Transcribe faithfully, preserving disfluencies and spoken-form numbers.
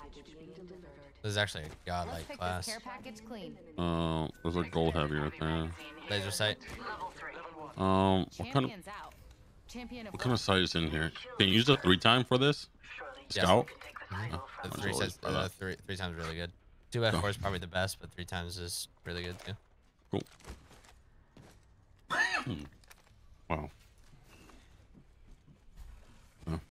This is actually a godlike class. Uh, there's a gold heavy right there. Laser sight. Um, what kind of what kind of sight is in here? Can you use the three time for this? Scout. Mm-hmm. oh, the three, says, uh, three three times really good. Two by four is probably the best, but three times is really good too. Cool. Wow.